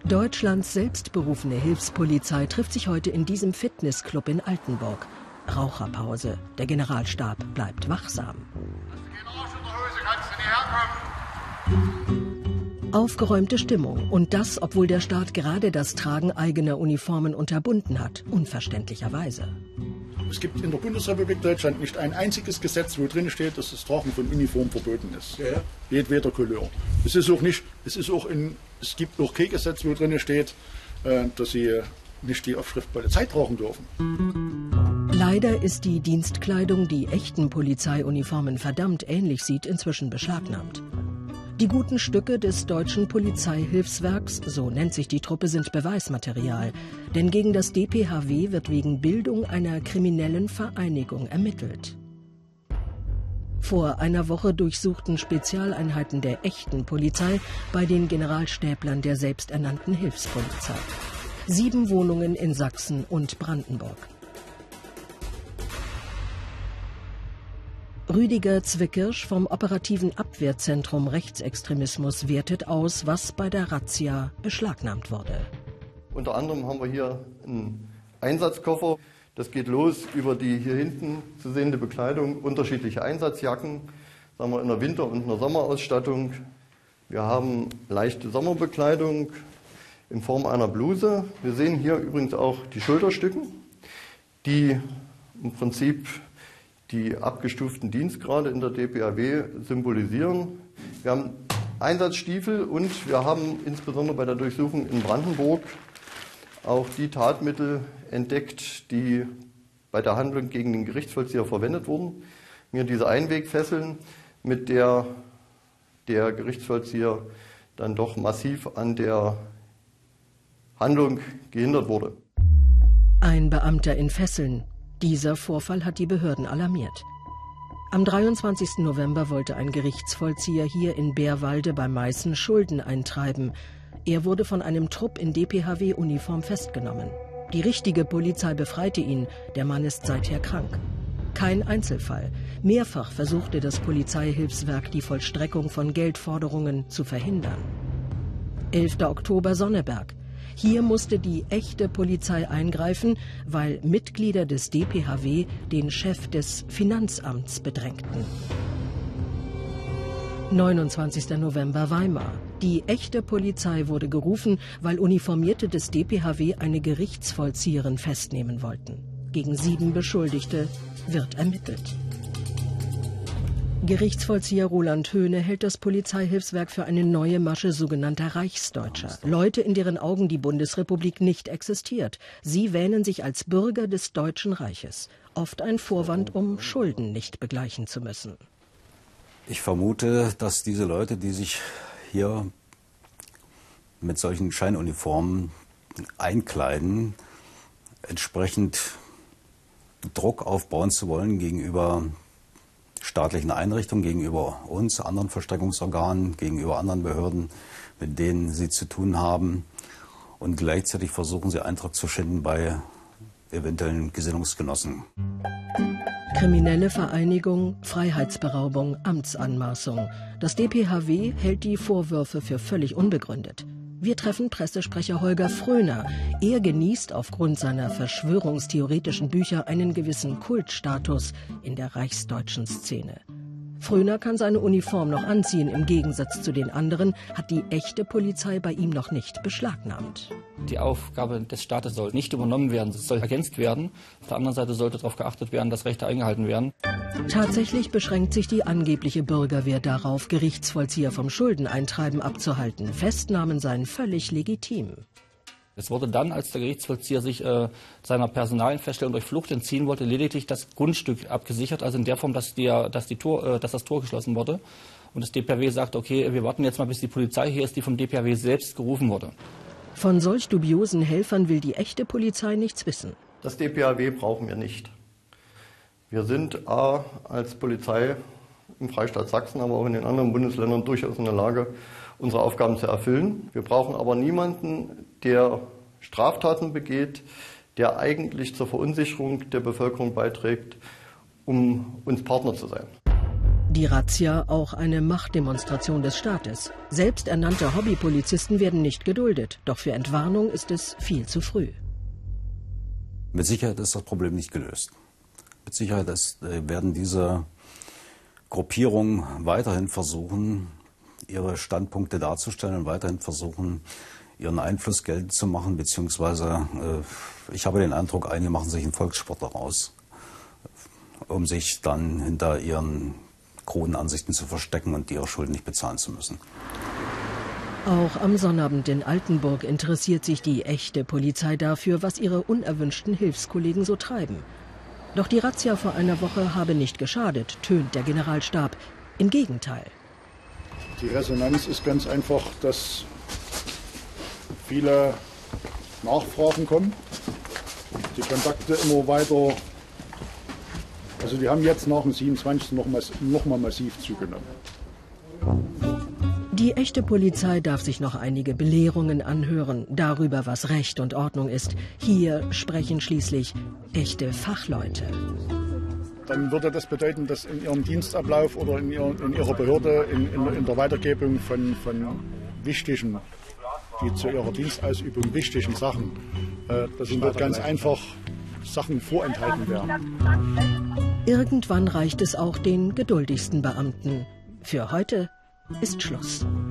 Deutschlands selbstberufene Hilfspolizei trifft sich heute in diesem Fitnessclub in Altenburg. Raucherpause. Der Generalstab bleibt wachsam. Aufgeräumte Stimmung. Und das, obwohl der Staat gerade das Tragen eigener Uniformen unterbunden hat. Unverständlicherweise. Es gibt in der Bundesrepublik Deutschland nicht ein einziges Gesetz, wo drin steht, dass das Tragen von Uniform verboten ist. Ja. Jedweder Couleur. Es gibt auch kein Gesetz, wo drin steht, dass Sie nicht die Aufschrift Polizei tragen dürfen. Leider ist die Dienstkleidung, die echten Polizeiuniformen verdammt ähnlich sieht, inzwischen beschlagnahmt. Die guten Stücke des Deutschen Polizeihilfswerks, so nennt sich die Truppe, sind Beweismaterial. Denn gegen das DPHW wird wegen Bildung einer kriminellen Vereinigung ermittelt. Vor einer Woche durchsuchten Spezialeinheiten der echten Polizei bei den Generalstäblern der selbsternannten Hilfspolizei. 7 Wohnungen in Sachsen und Brandenburg. Rüdiger Zwickirsch vom operativen Abwehrzentrum Rechtsextremismus wertet aus, was bei der Razzia beschlagnahmt wurde. Unter anderem haben wir hier einen Einsatzkoffer. Das geht los über die hier hinten zu sehende Bekleidung, unterschiedliche Einsatzjacken, sagen wir in der Winter- und in der Sommerausstattung. Wir haben leichte Sommerbekleidung in Form einer Bluse. Wir sehen hier übrigens auch die Schulterstücken, die im Prinzip die abgestuften Dienstgrade in der DPHW symbolisieren. Wir haben Einsatzstiefel und wir haben insbesondere bei der Durchsuchung in Brandenburg auch die Tatmittel entdeckt, die bei der Handlung gegen den Gerichtsvollzieher verwendet wurden. Hier diese Einwegfesseln, mit der der Gerichtsvollzieher dann doch massiv an der Handlung gehindert wurde. Ein Beamter in Fesseln. Dieser Vorfall hat die Behörden alarmiert. Am 23. November wollte ein Gerichtsvollzieher hier in Bärwalde bei Meißen Schulden eintreiben. Er wurde von einem Trupp in DPHW-Uniform festgenommen. Die richtige Polizei befreite ihn. Der Mann ist seither krank. Kein Einzelfall. Mehrfach versuchte das Polizeihilfswerk, die Vollstreckung von Geldforderungen zu verhindern. 11. Oktober Sonneberg. Hier musste die echte Polizei eingreifen, weil Mitglieder des DPHW den Chef des Finanzamts bedrängten. 29. November Weimar. Die echte Polizei wurde gerufen, weil Uniformierte des DPHW eine Gerichtsvollzieherin festnehmen wollten. Gegen 7 Beschuldigte wird ermittelt. Gerichtsvollzieher Roland Höhne hält das Polizeihilfswerk für eine neue Masche sogenannter Reichsdeutscher. Leute, in deren Augen die Bundesrepublik nicht existiert. Sie wähnen sich als Bürger des Deutschen Reiches. Oft ein Vorwand, um Schulden nicht begleichen zu müssen. Ich vermute, dass diese Leute, die sich hier mit solchen Scheinuniformen einkleiden, entsprechend Druck aufbauen zu wollen gegenüber staatlichen Einrichtungen, gegenüber uns, anderen Vollstreckungsorganen, gegenüber anderen Behörden, mit denen sie zu tun haben. Und gleichzeitig versuchen sie Eintrag zu schinden bei eventuellen Gesinnungsgenossen. Kriminelle Vereinigung, Freiheitsberaubung, Amtsanmaßung. Das DPHW hält die Vorwürfe für völlig unbegründet. Wir treffen Pressesprecher Holger Fröhner. Er genießt aufgrund seiner verschwörungstheoretischen Bücher einen gewissen Kultstatus in der reichsdeutschen Szene. Fröhner kann seine Uniform noch anziehen. Im Gegensatz zu den anderen hat die echte Polizei bei ihm noch nicht beschlagnahmt. Die Aufgabe des Staates soll nicht übernommen werden, es soll ergänzt werden. Auf der anderen Seite sollte darauf geachtet werden, dass Rechte eingehalten werden. Tatsächlich beschränkt sich die angebliche Bürgerwehr darauf, Gerichtsvollzieher vom Schuldeneintreiben abzuhalten. Festnahmen seien völlig legitim. Es wurde dann, als der Gerichtsvollzieher sich seiner personalen Feststellung durch Flucht entziehen wollte, lediglich das Grundstück abgesichert, also in der Form, dass das Tor geschlossen wurde. Und das DPHW sagt, okay, wir warten jetzt mal, bis die Polizei hier ist, die vom DPHW selbst gerufen wurde. Von solch dubiosen Helfern will die echte Polizei nichts wissen. Das DPHW brauchen wir nicht. Wir sind als Polizei im Freistaat Sachsen, aber auch in den anderen Bundesländern durchaus in der Lage, unsere Aufgaben zu erfüllen. Wir brauchen aber niemanden, der Straftaten begeht, der eigentlich zur Verunsicherung der Bevölkerung beiträgt, um uns Partner zu sein. Die Razzia auch eine Machtdemonstration des Staates. Selbsternannte Hobbypolizisten werden nicht geduldet, doch für Entwarnung ist es viel zu früh. Mit Sicherheit ist das Problem nicht gelöst. Mit Sicherheit werden diese Gruppierungen weiterhin versuchen, ihre Standpunkte darzustellen und weiterhin versuchen, ihren Einfluss geltend zu machen, beziehungsweise ich habe den Eindruck, einige machen sich einen Volkssport daraus, um sich dann hinter ihren kruden Ansichten zu verstecken und ihre Schulden nicht bezahlen zu müssen. Auch am Sonnabend in Altenburg interessiert sich die echte Polizei dafür, was ihre unerwünschten Hilfskollegen so treiben. Doch die Razzia vor einer Woche habe nicht geschadet, tönt der Generalstab. Im Gegenteil. Die Resonanz ist ganz einfach, dass viele Nachfragen kommen, die Kontakte immer weiter, also die haben jetzt nach dem 27. noch mal massiv zugenommen. Die echte Polizei darf sich noch einige Belehrungen anhören darüber, was Recht und Ordnung ist. Hier sprechen schließlich echte Fachleute. Dann würde das bedeuten, dass in ihrem Dienstablauf oder in ihrer Behörde, in der Weitergebung von wichtigen, die zu ihrer Dienstausübung wichtigen Sachen, dass ihnen dort ganz einfach Sachen vorenthalten werden. Irgendwann reicht es auch den geduldigsten Beamten. Für heute ist Schluss.